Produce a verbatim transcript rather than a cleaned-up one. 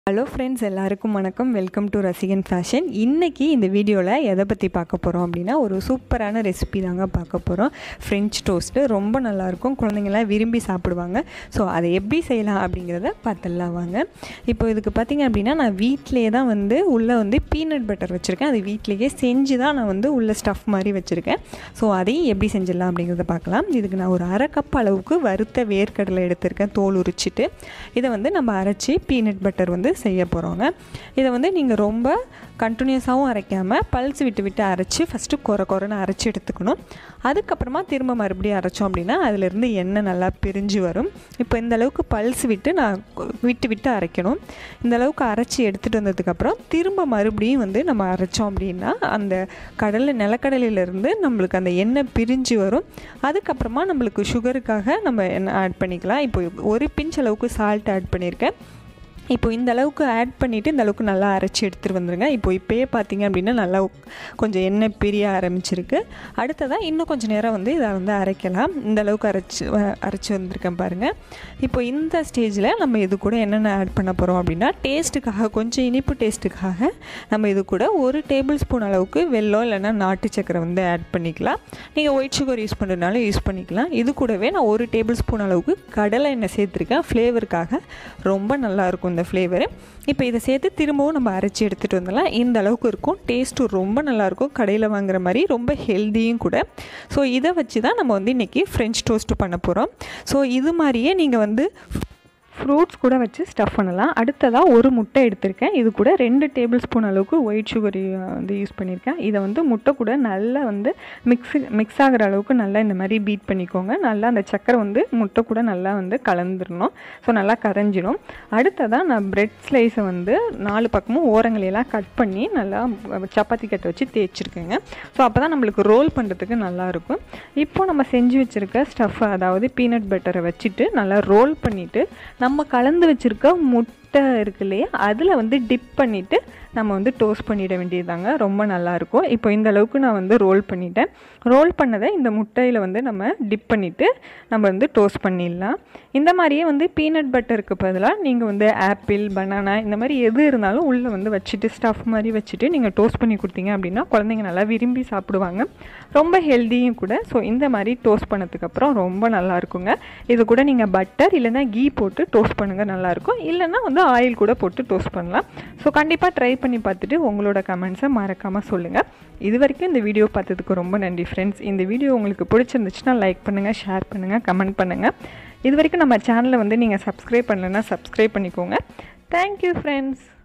Hello friends, எல்லாருக்கும் வணக்கம். Welcome to Rasigan fashion. இன்றைக்கி இந்த வீடியோவில் எதை பற்றி பார்க்க போகிறோம் அப்படின்னா, ஒரு சூப்பரான ரெசிபி தாங்க பார்க்க போகிறோம். ஃப்ரெஞ்ச் டோஸ்ட்டு ரொம்ப நல்லாயிருக்கும், குழந்தைங்களாம் விரும்பி சாப்பிடுவாங்க. ஸோ அதை எப்படி செய்யலாம் அப்படிங்கிறத பார்த்துடலாம் வாங்க. இப்போ இதுக்கு பார்த்திங்க அப்படின்னா, நான் வீட்டிலேயே தான் வந்து உள்ளே வந்து பீனட் பட்டர் வச்சுருக்கேன். அது வீட்டிலேயே செஞ்சு தான் நான் வந்து உள்ள ஸ்டஃப் மாதிரி வச்சுருக்கேன். ஸோ அதையும் எப்படி செஞ்சிடலாம் அப்படிங்கிறத பார்க்கலாம். இதுக்கு நான் ஒரு அரை கப் அளவுக்கு வறுத்த வேர்க்கடலை எடுத்திருக்கேன், தோல் உரிச்சிட்டு. இதை வந்து நம்ம அரைச்சி பீனட் பட்டர் வந்து செய்ய போகிறோங்க. இதை வந்து நீங்கள் ரொம்ப கண்டினியூஸாகவும் அரைக்காமல் பல்ஸ் விட்டு விட்டு அரைச்சி ஃபஸ்ட்டு குறை குறைன்னு அரைச்சி எடுத்துக்கணும். அதுக்கப்புறமா திரும்ப மறுபடியும் அரைச்சோம் அப்படின்னா அதிலேருந்து எண்ணெய் நல்லா பிரிஞ்சு வரும். இப்போ இந்த அளவுக்கு பல்ஸ் விட்டு நான் விட்டு விட்டு அரைக்கணும். இந்த அளவுக்கு அரைச்சி எடுத்துகிட்டு வந்ததுக்கப்புறம் திரும்ப மறுபடியும் வந்து நம்ம அரைச்சோம் அப்படின்னா அந்த கடலை நிலக்கடலையிலேருந்து நம்மளுக்கு அந்த எண்ணெய் பிரிஞ்சு வரும். அதுக்கப்புறமா நம்மளுக்கு சுகருக்காக நம்ம எண்ணெய் ஆட் பண்ணிக்கலாம். இப்போ ஒரு பிஞ்ச் அளவுக்கு சால்ட் ஆட் பண்ணியிருக்கேன். இப்போ இந்த அளவுக்கு ஆட் பண்ணிவிட்டு இந்த அளவுக்கு நல்லா அரைச்சி எடுத்துகிட்டு வந்துடுங்க. இப்போ இப்போயே பார்த்திங்க அப்படின்னா நல்லா கொஞ்சம் எண்ணெய் பிரிய ஆரம்பிச்சிருக்கு. அடுத்ததாக இன்னும் கொஞ்சம் நேரம் வந்து இதை வந்து அரைக்கலாம். இந்த அளவுக்கு அரைச்சி அரைச்சி வந்திருக்கேன் பாருங்கள். இப்போ இந்த ஸ்டேஜில் நம்ம இது கூட என்னென்ன ஆட் பண்ண போகிறோம் அப்படின்னா, டேஸ்ட்டுக்காக, கொஞ்சம் இனிப்பு டேஸ்ட்டுக்காக நம்ம இது கூட ஒரு டேபிள் ஸ்பூன் அளவுக்கு வெல்லம் இல்லைன்னா நாட்டு சக்கரை வந்து ஆட் பண்ணிக்கலாம். நீங்கள் ஒயிட் சுகர் யூஸ் பண்ணுறதுனால யூஸ் பண்ணிக்கலாம். இது கூடவே நான் ஒரு டேபிள் ஸ்பூன் அளவுக்கு கடலை எண்ணெய் சேர்த்துருக்கேன். ஃப்ளேவருக்காக ரொம்ப நல்லாயிருக்கும் இந்த ஃப்ளேவரு. இப்போ இதை சேர்த்து திரும்பவும் நம்ம அரைச்சி எடுத்துகிட்டு வந்துடலாம். இந்த அளவுக்கு இருக்கும். டேஸ்ட்டு ரொம்ப நல்லாயிருக்கும், கடையில் வாங்குற மாதிரி ரொம்ப ஹெல்த்தியும் கூட. ஸோ இதை வச்சு தான் நம்ம வந்து இன்றைக்கி ஃப்ரெஞ்ச் டோஸ்ட்டு பண்ண போகிறோம். ஸோ இது மாதிரியே நீங்கள் வந்து ஃப்ரூட்ஸ் கூட வச்சு ஸ்டஃப் பண்ணலாம். அடுத்ததாக ஒரு முட்டை எடுத்திருக்கேன். இது கூட ரெண்டு டேபிள் ஸ்பூன் அளவுக்கு ஒயிட் சுகர் வந்து யூஸ் பண்ணியிருக்கேன். இதை வந்து முட்டை கூட நல்லா வந்து மிக்ஸ் மிக்ஸ் ஆகிற அளவுக்கு நல்லா இந்த மாதிரி பீட் பண்ணிக்கோங்க. நல்லா அந்த சக்கரை வந்து முட்டை கூட நல்லா வந்து கலந்துடணும். ஸோ நல்லா கரைஞ்சிடும். அடுத்ததாக நான் ப்ரெட் ஸ்லைஸை வந்து நாலு பக்கமும் ஓரங்களையெல்லாம் கட் பண்ணி நல்லா சப்பாத்தி கட்டை வச்சு தேய்ச்சிருக்கேங்க. ஸோ அப்போ தான் நம்மளுக்கு ரோல் பண்ணுறதுக்கு நல்லாயிருக்கும். இப்போ நம்ம செஞ்சு வச்சுருக்க ஸ்டஃப், அதாவது பீனட் பட்டரை வச்சுட்டு நல்லா ரோல் பண்ணிவிட்டு நம்ம கலந்து வச்சுருக்க முட்டை இருக்கு இல்லையா, அதில் வந்து டிப் பண்ணிவிட்டு நம்ம வந்து டோஸ்ட் பண்ணிட வேண்டியதாங்க. ரொம்ப நல்லாயிருக்கும். இப்போ இந்த அளவுக்கு நான் வந்து ரோல் பண்ணிட்டேன். ரோல் பண்ணதை இந்த முட்டையில் வந்து நம்ம டிப் பண்ணிவிட்டு நம்ம வந்து டோஸ்ட் பண்ணிடலாம். இந்த மாதிரியே வந்து பீனட் பட்டருக்கு பதிலாக நீங்கள் வந்து ஆப்பிள், பனானா இந்த மாதிரி எது இருந்தாலும் உள்ளே வந்து வச்சுட்டு ஸ்டஃப் மாதிரி வச்சுட்டு நீங்கள் டோஸ்ட் பண்ணி கொடுத்தீங்க அப்படின்னா குழந்தைங்க நல்லா விரும்பி சாப்பிடுவாங்க. ரொம்ப ஹெல்த்தியும் கூட. ஸோ இந்த மாதிரி டோஸ்ட் பண்ணதுக்கப்புறம் ரொம்ப நல்லாயிருக்குங்க. இது கூட நீங்கள் பட்டர் இல்லைன்னா கீ போட்டு டோஸ்ட் பண்ணுங்கள், நல்லாயிருக்கும். இல்லைன்னா வந்து ஆயில் கூட போட்டு டோஸ்ட் பண்ணலாம். ஸோ கண்டிப்பாக ட்ரை பண்ணி பார்த்துட்டு உங்களோட கமெண்ட்ஸை மறக்காமல் சொல்லுங்கள். இது வரைக்கும் இந்த வீடியோ பார்த்ததுக்கு ரொம்ப நன்றி ஃப்ரெண்ட்ஸ். இந்த வீடியோ உங்களுக்கு பிடிச்சிருந்துச்சுன்னா லைக் பண்ணுங்கள், ஷேர் பண்ணுங்கள், கமெண்ட் பண்ணுங்கள். இது வரைக்கும் நம்ம சேனலை வந்து நீங்கள் சப்ஸ்கிரைப் பண்ணலைன்னா சப்ஸ்கிரைப் பண்ணிக்கோங்க. Thank you friends.